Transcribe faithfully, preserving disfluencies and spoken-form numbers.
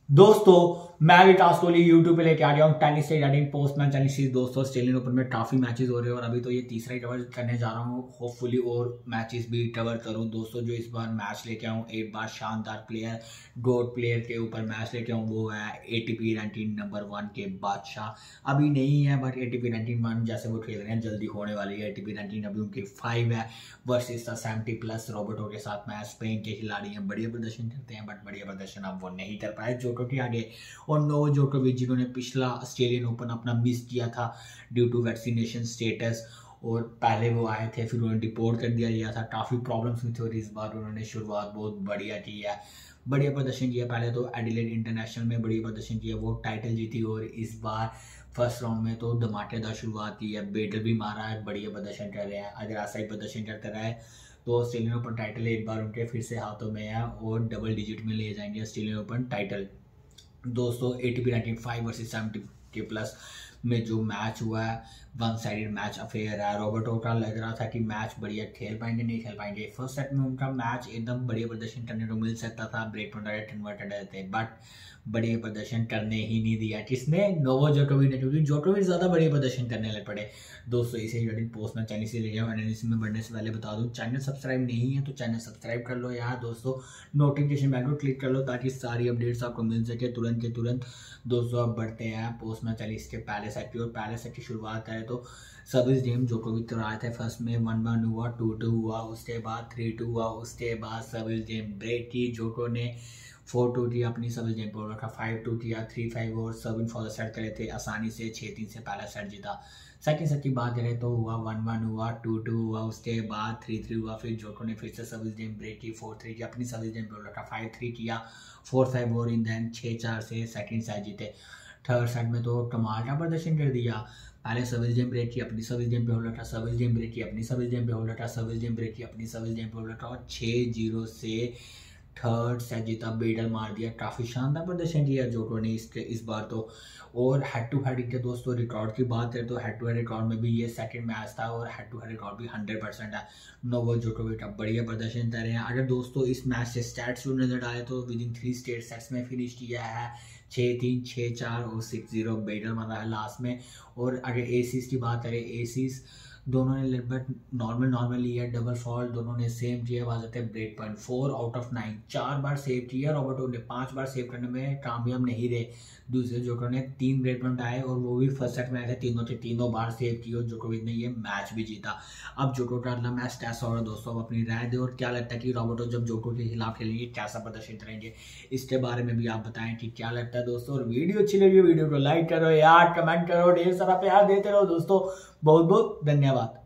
दोस्तों मैं विकास कोहली यूट्यूब पे लेके आ गया हूँ टेनिस से रिगार्डिंग पोस्ट मैच एनालिसिस। दोस्तों ऑस्ट्रेलियन ओपन में काफी मैचेस हो रहे हैं और अभी तो ये तीसरा ही कवर करने जा रहा हूँ। होपफुली और मैचेस भी कवर करूँ। दोस्तों जो इस बार मैच लेके आऊँ, एक बार शानदार प्लेयर गोड प्लेयर के ऊपर मैच लेके आऊँ, वो है एटीपी रैंकिंग नंबर वन के बादशाह। अभी नहीं है बट एटीपी रैंकिंग वन जैसे वो खेल रहे हैं जल्दी होने वाली है। एटीपी रैंकिंग अभी उनकी फाइव है वर्सेस सेवेंटी प्लस रॉबर्टो के साथ मैच। स्पेन के खिलाड़ी हैं, बढ़िया प्रदर्शन करते हैं बट बढ़िया प्रदर्शन अब वो नहीं कर पाए जोको के आगे। और नोवाक जोकोविच जिन्होंने पिछला ऑस्ट्रेलियन ओपन अपना मिस किया था ड्यू टू वैक्सीनेशन स्टेटस, और पहले वो आए थे फिर उन्हें डिपोर्ट कर दिया गया था, काफ़ी प्रॉब्लम्स हुई थी और इस बार उन्होंने शुरुआत बहुत बढ़िया की है, बढ़िया प्रदर्शन किया। पहले तो एडिलेड इंटरनेशनल में बढ़िया प्रदर्शन किया, वो टाइटल जीती और इस बार फर्स्ट राउंड में तो धमाकेदार शुरुआत की है, बेटल भी मारा है, बढ़िया प्रदर्शन कर रहे हैं। अगर ऐसा ही प्रदर्शन करते रहे तो ऑस्ट्रेलियन ओपन टाइटल एक बार उनके फिर से हाथों में है और डबल डिजिट में ले जाएंगे ऑस्ट्रेलियन ओपन टाइटल। दोस्तों ATP ranking five versus seventy के प्लस में जो मैच हुआ है वन साइडेड मैच अफेयर है। रॉबर्टो का लग रहा था कि मैच बढ़िया खेल पाएंगे, नहीं खेल पाएंगे। फर्स्ट सेट में उनका मैच एकदम बढ़िया प्रदर्शन करने को मिल सकता था, ब्रेक पॉइंट कन्वर्टेड रहते, बट बढ़िया प्रदर्शन करने ही नहीं दिया। किसने? नोवाक जोकोविच ने, क्योंकि जोकोविच ज़्यादा बढ़िया प्रदर्शन करने लग पड़े। दोस्तों इसे रिगार्डिंग पोस्ट में चैनल से ले जाऊँ एनालिसिस में बढ़ने से पहले बता दूँ, चैनल सब्सक्राइब नहीं है तो चैनल सब्सक्राइब कर लो यार। दोस्तों नोटिफिकेशन बेल को क्लिक कर लो ताकि सारी अपडेट्स आपको मिल सके तुरंत के तुरंत। दोस्तों अब बढ़ते हैं पोस्ट मैच एनालिसिस के पहले सेट की, और पहले सेट की शुरुआत है तो सर्विस गेम जोकोविच तो आए थे। फर्स्ट में वन वन हुआ, टू टू हुआ, उसके बाद थ्री टू हुआ, उसके बाद सर्विस गेम ब्रेक की। जोको ने फोर टू किया अपनी सर्विस गेम पर रखा, फाइव टू किया, थ्री फाइव और सर्विंग फॉर द सेट करे थे आसानी से, छः तीन से पहला सेट जीता। सेकंड सेट की बात करें तो हुआ वन वन हुआ, टू टू हुआ, उसके बाद थ्री थ्री हुआ, फिर जोको ने फिर से सर्विस गेम ब्रेक की, फोर थ्री की अपनी सर्विस गेम पर रखा, फाइव थ्री किया, फोर फाइव और इन देन छः चार से सेकंड सेट जीते। थर्ड सेट में तो कमाल का प्रदर्शन कर दिया। पहले सर्विस गेम ब्रेक की, अपनी सर्विस गेम पे होल्ड रखा, सर्विस गेम ब्रेक की, अपनी सर्विस गेम पे होल्ड रखा, सर्विस गेम ब्रेक की, अपनी सर्विस गेम पे होल्ड रखा और छः जीरो से थर्ड सेट जीता, बेडल मार दिया। काफ़ी शानदार प्रदर्शन किया जोको ने इसके इस बार तो। और हेड टू हेड के दोस्तों रिकॉर्ड की बात करें तो हेड टू हेड रिकॉर्ड में भी ये सेकंड मैच था और हेड टू हेड रिकॉर्ड भी हंड्रेड परसेंट है। नोवाक जोकोविच का बढ़िया प्रदर्शन कर रहे हैं। अगर दोस्तों इस मैच से स्टैट्स नजर डाले तो within three straight sets में फिनिश किया है, छः तीन, छः चार और सिक्स जीरो बेडल मारा है लास्ट में। और अगर एसीज की बात करें, एसीज दोनों ने लगभग नॉर्मल नॉर्मल लिया, डबल फॉल्ट दोनों ने सेम किया, वाजते break point four out of nine, चार बार सेव किया। रॉबर्टो ने पांच बार सेव करने में कामयाब नहीं रहे। दूसरे जोकोविच ने तीन ब्रेक पॉइंट आए और वो भी फर्स्ट सेट में आए थे, तीनों के तीनों बार सेव किए और जोकोविच ने ये मैच भी जीता। अब जोको का अगला मैच कैसा होगा दोस्तों, अब अपनी राय दे और क्या लगता है कि रॉबर्टो जब जोको के खिलाफ खेलेंगे कैसा प्रदर्शन करेंगे, इसके बारे में भी आप बताएं कि क्या लगता है दोस्तों। और वीडियो अच्छी लगी वीडियो को लाइक करो यार, कमेंट करो, ढेर सारा प्यार देते रहो दोस्तों। बहुत बहुत धन्यवाद।